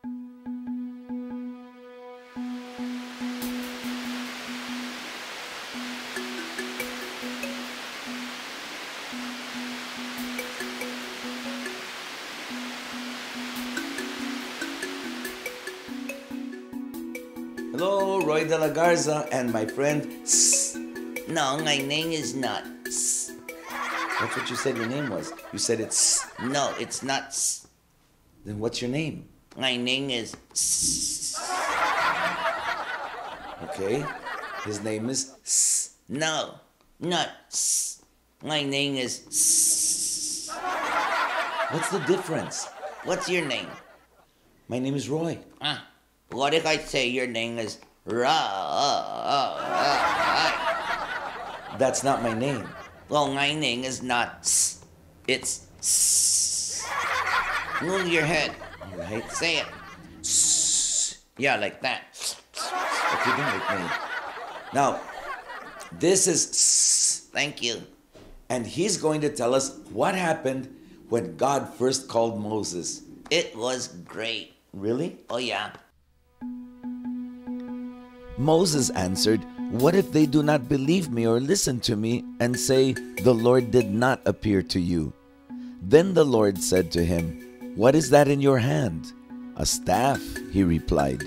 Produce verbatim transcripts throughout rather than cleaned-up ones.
Hello, Roy DeLaGarza and my friend S. No, my name is not S. That's what you said your name was. You said it's S. No, it's not S. Then what's your name? My name is S. Okay, his name is S. No, not S. My name is S. What's the difference? What's your name? My name is Roy. Ah. What if I say your name is Ra? That's not my name. Well, my name is not S. It's S. Move your head. All right. Say it. S. Yeah, like that. Okay, don't make me. Now, this is S. Thank you. And he's going to tell us what happened when God first called Moses. It was great. Really? Oh, yeah. Moses answered, "What if they do not believe me or listen to me and say, 'The Lord did not appear to you'?" Then the Lord said to him, "What is that in your hand?" "A staff," he replied.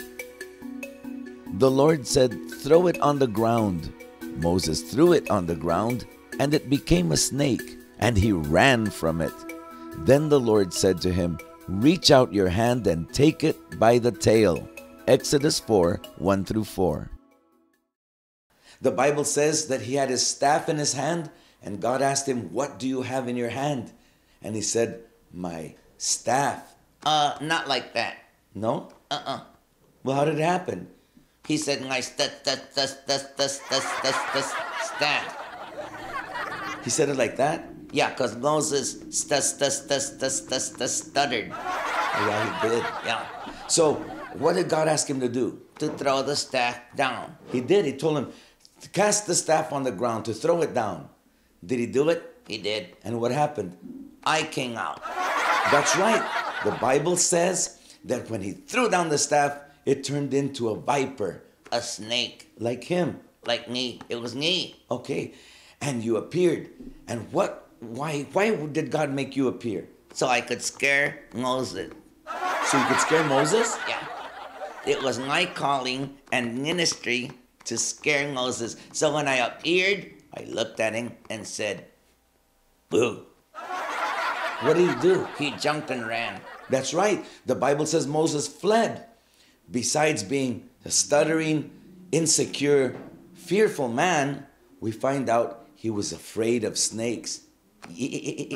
The Lord said, "Throw it on the ground." Moses threw it on the ground, and it became a snake, and he ran from it. Then the Lord said to him, "Reach out your hand and take it by the tail." Exodus four, one through four. The Bible says that he had his staff in his hand, and God asked him, "What do you have in your hand?" And he said, "My staff." Uh, not like that. No? Uh-uh. Well, how did it happen? He said, "My st st st st st st st staff." He said it like that? Yeah, because Moses st st st st st st stuttered. Oh, yeah, he did. Yeah. So, what did God ask him to do? To throw the staff down. He did. He told him to cast the staff on the ground, to throw it down. Did he do it? He did. And what happened? I came out. That's right. The Bible says that when he threw down the staff, it turned into a viper, a snake. Like him. Like me. It was me. Okay. And you appeared. And what? Why? Why did God make you appear? So I could scare Moses. So you could scare Moses? Yeah. It was my calling and ministry to scare Moses. So when I appeared, I looked at him and said, "Boo." What did he do? He jumped and ran. That's right. The Bible says Moses fled. Besides being a stuttering, insecure, fearful man, we find out he was afraid of snakes. He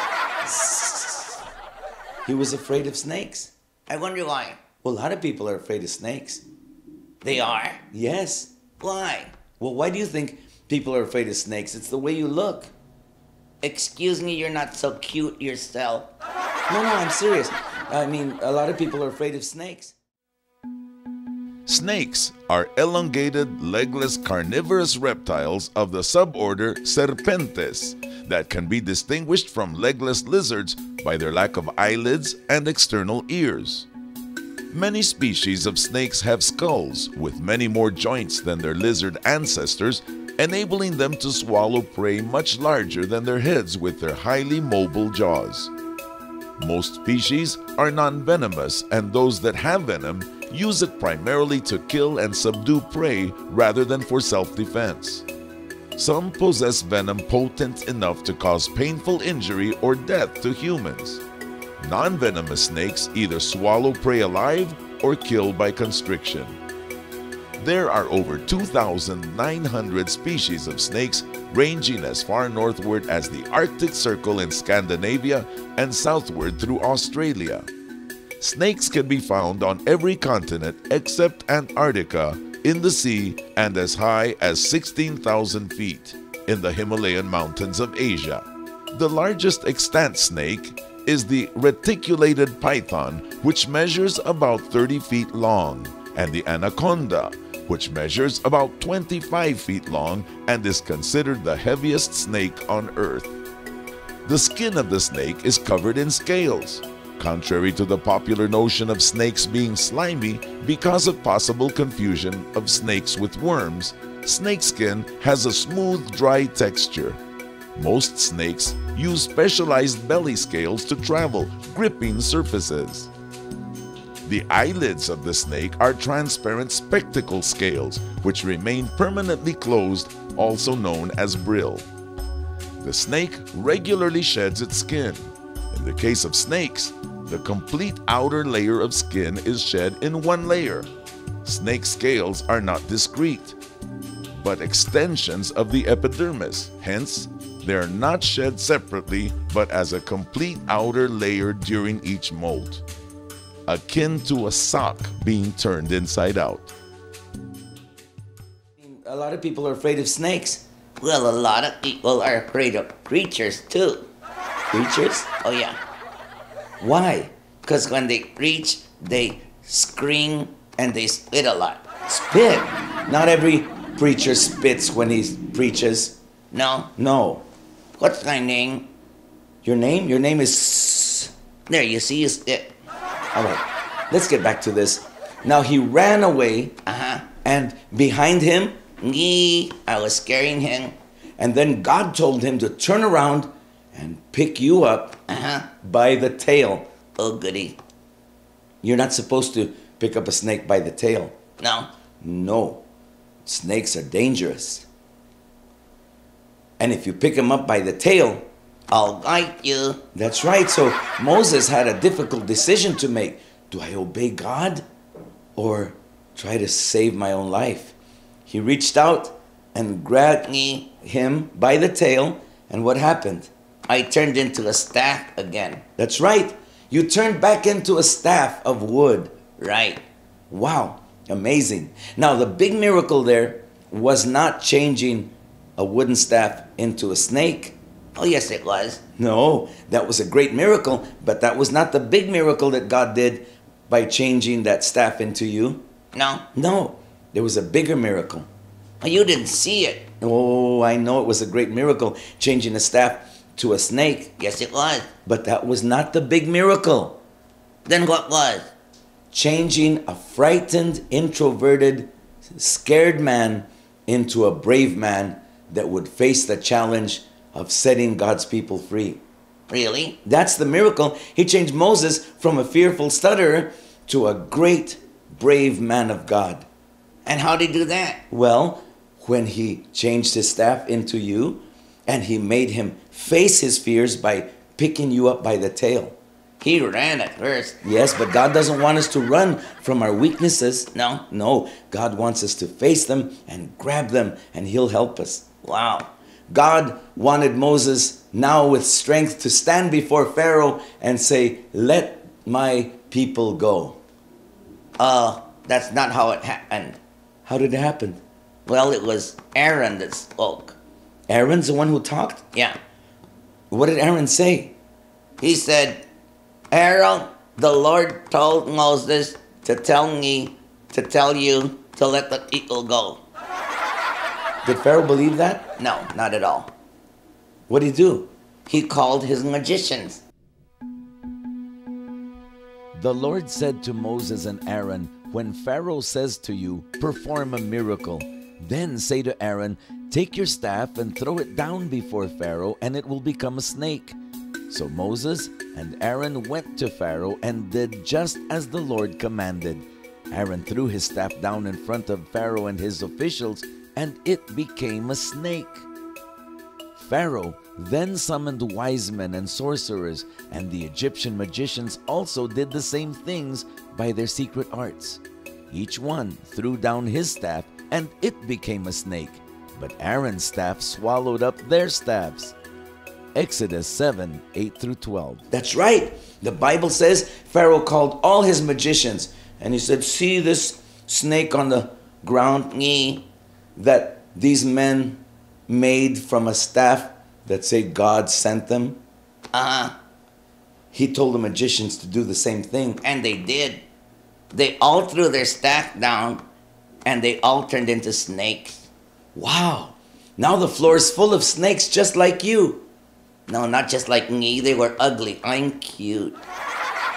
was afraid of snakes. I wonder why. Well, a lot of people are afraid of snakes. They are? Yes. Why? Well, why do you think people are afraid of snakes? It's the way you look. Excuse me, you're not so cute yourself. No, no, I'm serious. I mean, a lot of people are afraid of snakes. Snakes are elongated, legless, carnivorous reptiles of the suborder Serpentes that can be distinguished from legless lizards by their lack of eyelids and external ears. Many species of snakes have skulls with many more joints than their lizard ancestors, enabling them to swallow prey much larger than their heads with their highly mobile jaws. Most species are non-venomous, and those that have venom use it primarily to kill and subdue prey rather than for self-defense. Some possess venom potent enough to cause painful injury or death to humans. Non-venomous snakes either swallow prey alive or kill by constriction. There are over two thousand nine hundred species of snakes ranging as far northward as the Arctic Circle in Scandinavia and southward through Australia. Snakes can be found on every continent except Antarctica, in the sea, and as high as sixteen thousand feet in the Himalayan mountains of Asia. The largest extant snake is the reticulated python, which measures about thirty feet long, and the anaconda, which measures about twenty-five feet long and is considered the heaviest snake on earth. The skin of the snake is covered in scales. contrary to the popular notion of snakes being slimy because of possible confusion of snakes with worms. Snakeskin has a smooth, dry texture. Most snakes use specialized belly scales to travel, gripping surfaces. The eyelids of the snake are transparent spectacle scales, which remain permanently closed, also known as brill. The snake regularly sheds its skin. In the case of snakes, the complete outer layer of skin is shed in one layer. Snake scales are not discrete, but extensions of the epidermis. Hence, they are not shed separately, but as a complete outer layer during each molt, akin to a sock being turned inside out. A lot of people are afraid of snakes. Well, a lot of people are afraid of creatures too. Creatures? Oh yeah, Why? because when they preach, they scream and they spit a lot. Spit. Not every preacher spits when he preaches. No? No. What's my name? Your name? Your name is... There, you see, you spit. All right. Let's get back to this. Now he ran away, Uh-huh. and behind him, Ngee, I was scaring him. and then God told him to turn around and pick you up Uh-huh. by the tail. Oh, goody. You're not supposed to pick up a snake by the tail. No? No. Snakes are dangerous. And if you pick them up by the tail, I'll bite you. that's right. So Moses had a difficult decision to make. Do I obey God or try to save my own life? He reached out and grabbed Me, him by the tail, and what happened? I turned into a staff again. That's right. You turned back into a staff of wood. Right. Wow, amazing. Now, the big miracle there was not changing a wooden staff into a snake. Oh, yes, it was. No, that was a great miracle, but that was not the big miracle that God did by changing that staff into you. No? No, there was a bigger miracle. Oh, you didn't see it. Oh, I know it was a great miracle, changing a staff to a snake, Yes, it was. but that was not the big miracle. Then what was? Changing a frightened, introverted, scared man into a brave man that would face the challenge of setting God's people free. Really? That's the miracle. He changed Moses from a fearful stutterer to a great, brave man of God. And how did he do that? Well, when he changed his staff into you and he made him face his fears by picking you up by the tail. He ran at first. Yes, but God doesn't want us to run from our weaknesses. No? No, God wants us to face them and grab them, and he'll help us. Wow. God wanted Moses now with strength to stand before Pharaoh and say, "Let my people go." Uh, that's not how it happened. How did it happen? Well, it was Aaron that spoke. Aaron's the one who talked? Yeah. What did Aaron say? He said, Aaron, the Lord told Moses to tell me, to tell you to let the people go. Did Pharaoh believe that? No, not at all. What did he do? He called his magicians. The Lord said to Moses and Aaron, "When Pharaoh says to you, 'Perform a miracle,' then say to Aaron, 'Take your staff and throw it down before Pharaoh, and it will become a snake.'" So Moses and Aaron went to Pharaoh and did just as the Lord commanded. Aaron threw his staff down in front of Pharaoh and his officials, and it became a snake. Pharaoh then summoned wise men and sorcerers, and the Egyptian magicians also did the same things by their secret arts. Each one threw down his staff, and it became a snake, but Aaron's staff swallowed up their staffs. Exodus seven, eight through twelve. That's right. The Bible says Pharaoh called all his magicians, and he said, "See this snake on the ground Me, that these men made from a staff that say God sent them?" uh-huh, He told the magicians to do the same thing. and they did. They all threw their staff down, and they all turned into snakes. Wow. Now the floor is full of snakes just like you. No, not just like me, they were ugly. I'm cute.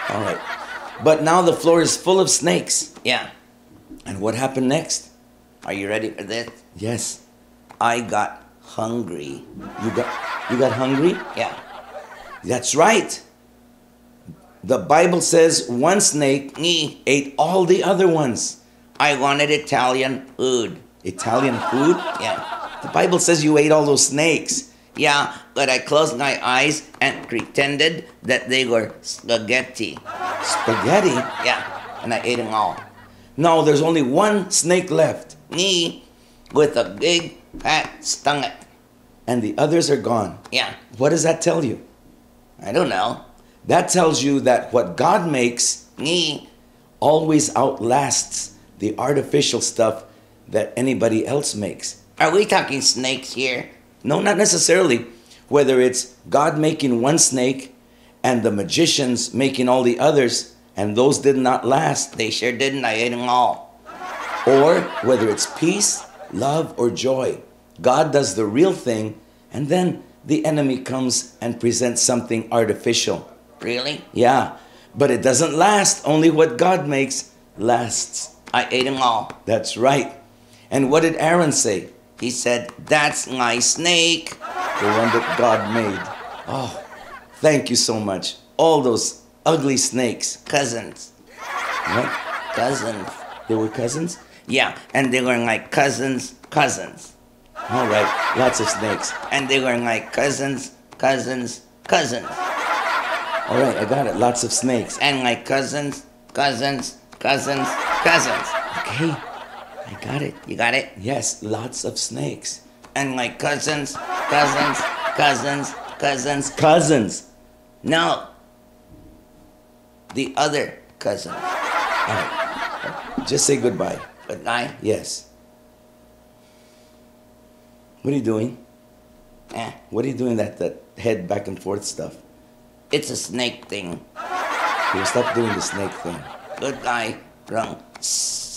All right. But now the floor is full of snakes. Yeah. And what happened next? Are you ready for this? Yes. I got hungry. You got you got hungry? Yeah. That's right. The Bible says one snake Me, ate all the other ones. I wanted Italian food. Italian food? Yeah. The Bible says you ate all those snakes. Yeah, but I closed my eyes and pretended that they were spaghetti. Spaghetti? Yeah, and I ate them all. No, there's only one snake left. Me, with a big fat stomach. And the others are gone. Yeah, What does that tell you? I don't know. That tells you that what God makes Me, always outlasts the artificial stuff that anybody else makes. are we talking snakes here? No, not necessarily. Whether it's God making one snake and the magicians making all the others, and those did not last, They sure didn't. I ate them all. or whether it's peace, love, or joy, God does the real thing, and then the enemy comes and presents something artificial. Really? Yeah, but it doesn't last. Only what God makes lasts. I ate them all. That's right. And what did Aaron say? He said, that's my snake. The one that God made. Oh, thank you so much. All those ugly snakes. Cousins. What? Cousins. They were cousins? Yeah, and they were like cousins, cousins. All right, lots of snakes. And they were like cousins, cousins, cousins. All right, I got it. Lots of snakes. And like cousins, cousins, cousins, cousins. Okay, I got it. You got it? Yes, lots of snakes. And like cousins, cousins, cousins, cousins. Cousins. No. The other cousin. All right, just say goodbye. Good guy? Yes. What are you doing? Eh. What are you doing that, that head back and forth stuff? It's a snake thing. You stop doing the snake thing. Good guy. Wrong.